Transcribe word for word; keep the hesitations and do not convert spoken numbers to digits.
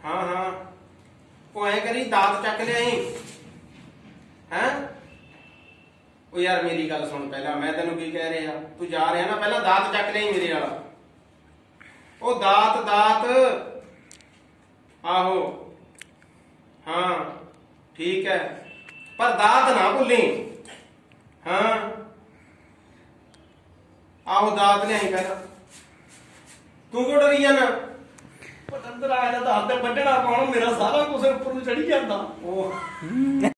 हाँ हाँ वो ऐ करी दात चक लिया हैं। ओ यार मेरी गल सुन पहला, मैं तेन की कह रहा, तू जा रहा ना, पहला दात चक लिया मेरे वाला। ओ दात दात आहो हाँ ठीक है, पर दात ना भुली। हाँ आहो दात लिया पहला। तू क्यों डरी जाना? अंदर आया दात ते बड्ढना कौन, मेरा सारा कुछ उपर चढ़ी जाता।